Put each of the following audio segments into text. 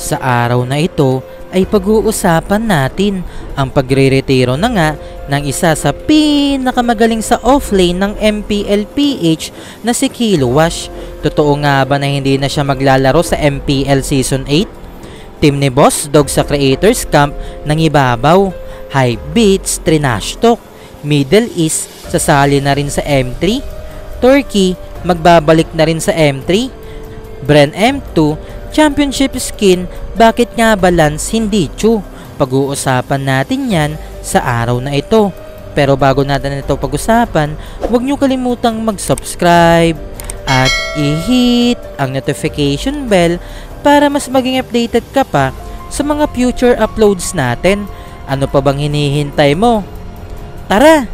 Sa araw na ito ay pag-uusapan natin ang pagre-retiro na nga ng isa sa pinakamagaling sa offlane ng MPL-PH na si Kiluwash. Totoo nga ba na hindi na siya maglalaro sa MPL Season 8? Team ni Boss Dog sa Creators Camp ng ibabaw. High Beats, Trinash Talk. Middle East, sasali na rin sa M3. Turkey, magbabalik na rin sa M3. Bren M2, Championship Skin, bakit nga balance hindi Chu? Pag-uusapan natin yan sa araw na ito. Pero bago natin ito pag-usapan, huwag nyo kalimutang mag-subscribe at i-hit ang notification bell para mas maging updated ka pa sa mga future uploads natin. Ano pa bang hinihintay mo? Tara!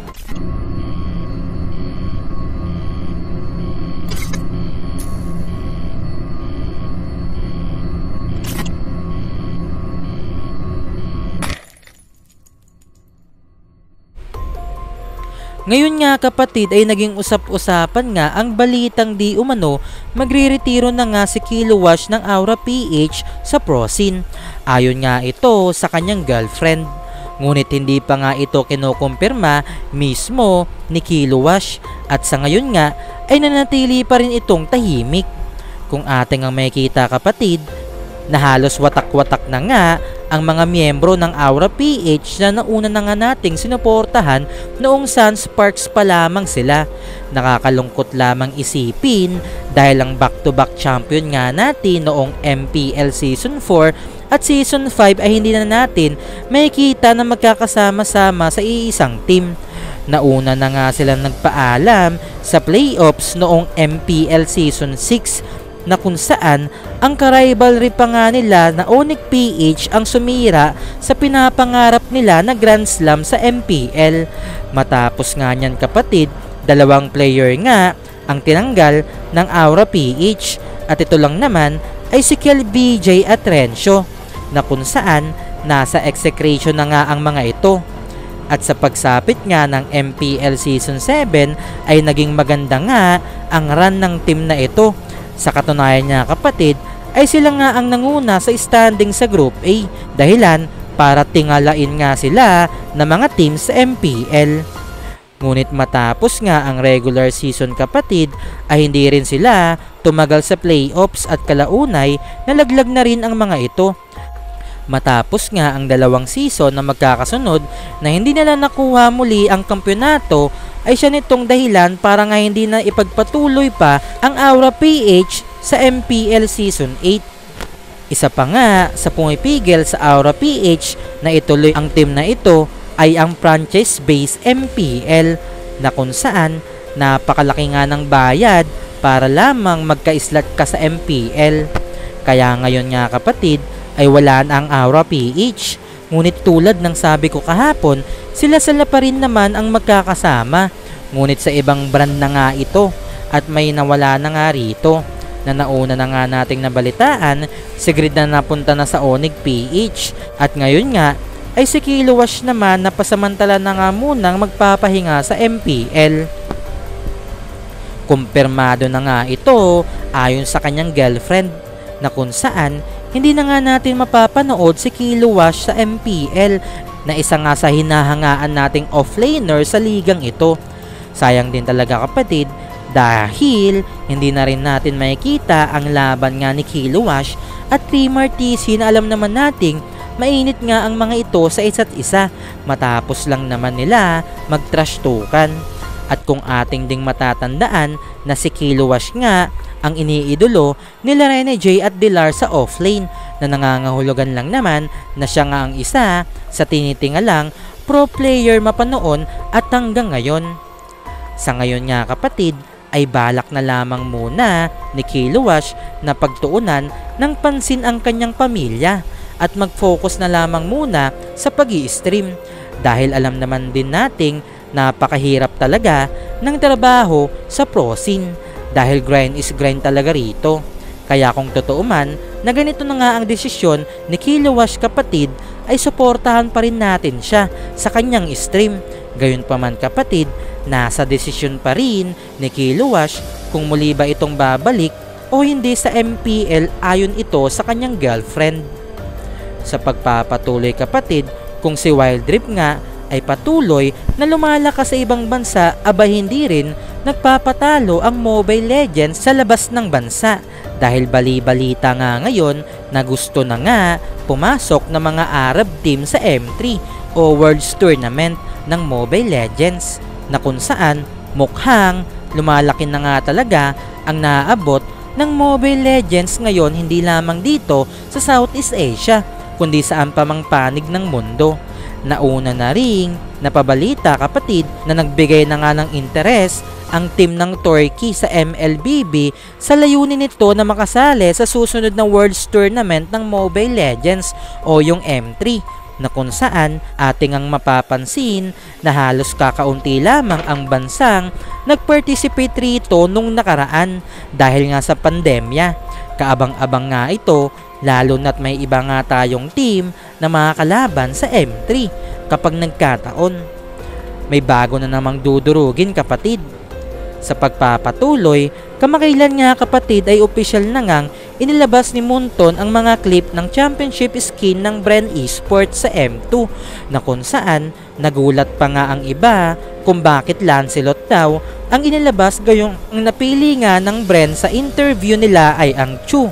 Ngayon nga kapatid ay naging usap-usapan nga ang balitang di umano magre-retiro na nga si Kiluwash ng Aura PH sa pro scene. Ayon nga ito sa kanyang girlfriend. Ngunit hindi pa nga ito kinukumpirma mismo ni Kiluwash at sa ngayon nga ay nanatili pa rin itong tahimik. Kung ating ang makikita kapatid na halos watak-watak na nga ang mga miyembro ng Aura PH na nauna na nga nating sinuportahan noong Sun Sparks pa lamang sila. Nakakalungkot lamang isipin dahil ang back-to-back champion nga natin noong MPL Season 4 at Season 5 ay hindi na natin makikita na magkakasama-sama sa iisang team. Nauna na nga silang nagpaalam sa playoffs noong MPL Season 6 na kung saan ang ka-rivalry pa nga nila na Onyx PH ang sumira sa pinapangarap nila na Grand Slam sa MPL. Matapos nga niyan kapatid, dalawang player nga ang tinanggal ng Aura PH at ito lang naman ay si Kel BJ at Rencio na kung saan nasa execration na nga ang mga ito. At sa pagsapit nga ng MPL Season 7 ay naging maganda nga ang run ng team na ito. Sa katunayan niya kapatid ay sila nga ang nanguna sa standing sa Group A dahilan para tingalain nga sila ng mga team sa MPL. Ngunit matapos nga ang regular season kapatid ay hindi rin sila tumagal sa playoffs at kalaunay nalaglag na rin ang mga ito. Matapos nga ang dalawang season na magkakasunod na hindi nila nakuha muli ang kampyonato ay siya nitong dahilan para nga hindi na ipagpatuloy pa ang Aura PH sa MPL Season 8. Isa pa nga sa pumipigil sa Aura PH na ituloy ang team na ito ay ang franchise-based MPL na kung saan napakalaki nga ng bayad para lamang magka-slot ka sa MPL. Kaya ngayon nga kapatid ay wala na ang Aura PH. Ngunit tulad ng sabi ko kahapon, sila-sila pa rin naman ang magkakasama. Ngunit sa ibang brand na nga ito at may nawala na nga rito. Na nauna na nga nating nabalitaan, si Grid na napunta na sa Onyx PH. At ngayon nga ay si Kiluwash naman na pasamantala na nga munang magpapahinga sa MPL. Kumpirmado na nga ito ayon sa kanyang girlfriend na kung saan hindi na nga natin mapapanood si Kiluwash sa MPL na isa nga sa hinahangaan nating offlaner sa ligang ito. Sayang din talaga kapatid dahil hindi na rin natin makikita ang laban nga ni Kiluwash at Creamer TC na alam naman nating mainit nga ang mga ito sa isa't isa matapos lang naman nila mag-trash talkan. At kung ating ding matatandaan na si Kiluwash nga ang iniidolo nila Rene J at Dilar sa offlane na nangangahulugan lang naman na siya nga ang isa sa tinitingalang pro player mapanoon at hanggang ngayon. Sa ngayon nga kapatid ay balak na lamang muna ni Kiluwash na pagtuunan ng pansin ang kanyang pamilya at mag-focus na lamang muna sa pag-i-stream dahil alam naman din nating napakahirap talaga ng trabaho sa pro scene. Dahil grind is grind talaga rito. Kaya kung totoo man na ganito na nga ang desisyon ni Kiluwash kapatid ay suportahan pa rin natin siya sa kanyang stream. Gayunpaman kapatid, nasa desisyon pa rin ni Kiluwash kung muli ba itong babalik o hindi sa MPL ayon ito sa kanyang girlfriend. Sa pagpapatuloy kapatid, kung si Wild Rift nga ay patuloy na lumalakas sa ibang bansa, aba hindi rin nagpapatalo ang Mobile Legends sa labas ng bansa. Dahil bali-balita nga ngayon na gusto na nga pumasok ng mga Arab team sa M3 o World's Tournament ng Mobile Legends, na kung saan mukhang lumalaki na nga talaga ang naaabot ng Mobile Legends ngayon, hindi lamang dito sa Southeast Asia kundi saan pa mang panig ng mundo. Nauna na ring napabalita kapatid na nagbigay na nga ng interes ang team ng Turkey sa MLBB sa layunin nito na makasali sa susunod na World's Tournament ng Mobile Legends o yung M3, na kung saan ating ang mapapansin na halos kakaunti lamang ang bansang nag-participate rito nung nakaraan dahil nga sa pandemya. Kaabang-abang nga ito, lalo na't may iba nga tayong team na makakalaban sa M3 kapag nagkataon. May bago na namang dudurugin kapatid. Sa pagpapatuloy, kamakailan nga kapatid ay opisyal na ngang inilabas ni Moonton ang mga clip ng championship skin ng Bren Esports sa M2, na kung saan nagulat pa nga ang iba kung bakit Lancelot daw ang inilabas, gayong ang napili nga ng Bren sa interview nila ay ang Chu.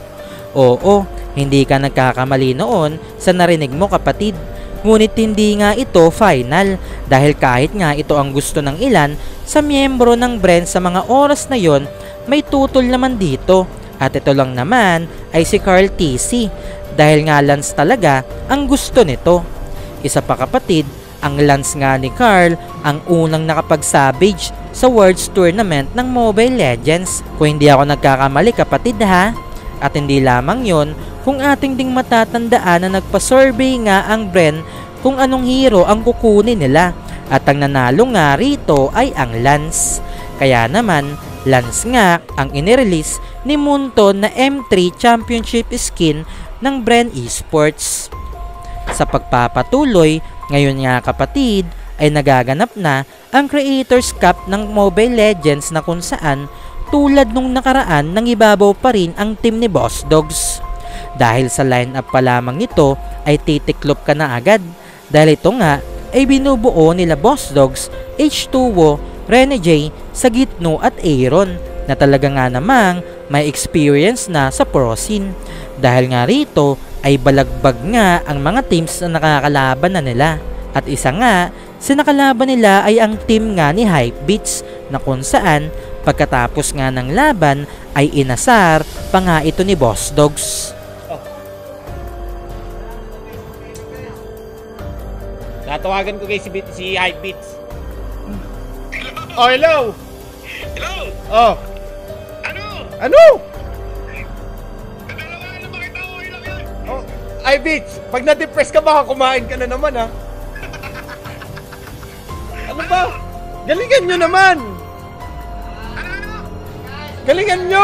Oo, hindi ka nagkakamali noon sa narinig mo kapatid. Ngunit hindi nga ito final dahil kahit nga ito ang gusto ng ilan sa miyembro ng Bren sa mga oras na yon, may tutol naman dito. At ito lang naman ay si Carl TC dahil nga Lance talaga ang gusto nito. Isa pa kapatid, ang Lance nga ni Carl ang unang nakapag-savage sa World's Tournament ng Mobile Legends. Kung hindi ako nagkakamali kapatid ha. At hindi lamang yon, kung ating ding matatandaan na nagpa-survey nga ang Bren kung anong hero ang kukunin nila. At ang nanalo nga rito ay ang Lance. Kaya naman, Lance nga ang inirelease ni Moonton na M3 Championship skin ng Bren Esports. Sa pagpapatuloy, ngayon nga kapatid ay nagaganap na ang Creators Cup ng Mobile Legends, na kung saan tulad nung nakaraan nang ibabaw pa rin ang team ni Boss Dogs. Dahil sa lineup pa lamang nito ay titiklop ka na agad dahil ito nga ay binubuo nila Boss Dogs, H2O, Rene J, Sagitno at Aaron, na talaga nga namang may experience na sa pro scene. Dahil nga rito ay balagbag nga ang mga teams na nakakalaban na nila. At isa nga sa nakalaban nila ay ang team nga ni Hypebeats, na kung saan pagkatapos nga ng laban ay inasar pa nga ito ni Boss Dogs. Tatawagan ko kay si Hypebeats. Oh, hello! Hello! Oh, Ano? ano? Dalawa na makita ko, ilang yan? Oh, Hypebeats, pag na-depress ka baka kumain ka na naman ha. Ano ba? Galingan nyo naman! Ano? Galingan nyo!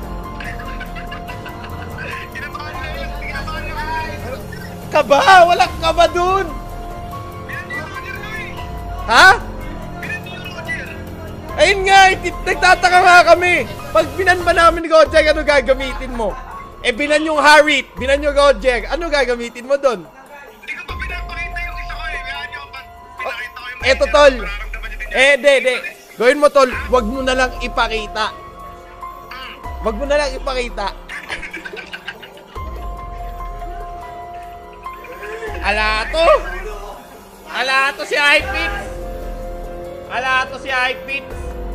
Kinabahan na yun, kinabahan na yun. Kaba! Walang kaba dun! Pinanyo yung Roger ko eh. Ha? Pinanyo yung Roger. Ayun nga, nagtataka nga kami. Pag binan ba namin ni Gojek, ano gagamitin mo? Eh, binan yung Harit, binan yung Gojek, ano gagamitin mo dun? Hindi ko pa pinapakita yung isa ko eh. Kaya nyo pa pinakita ko yung Eto tol. mararamdaman nyo din. De. Gawin mo tol, wag mo na lang ipakita. Wag mo na lang ipakita. Alato! Alato si Hypebeats! Alato si Hypebeats!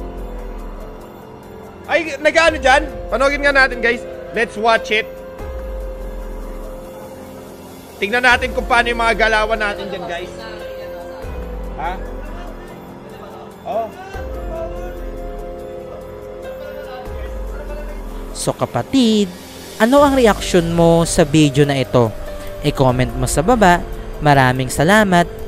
Ay, nag-ano dyan? Panogin nga natin guys. Let's watch it. Tingnan natin kung paano yung mga galawan natin dyan guys. Ha? Oh. So kapatid, ano ang reaksyon mo sa video na ito? I-comment mo sa baba. Maraming salamat.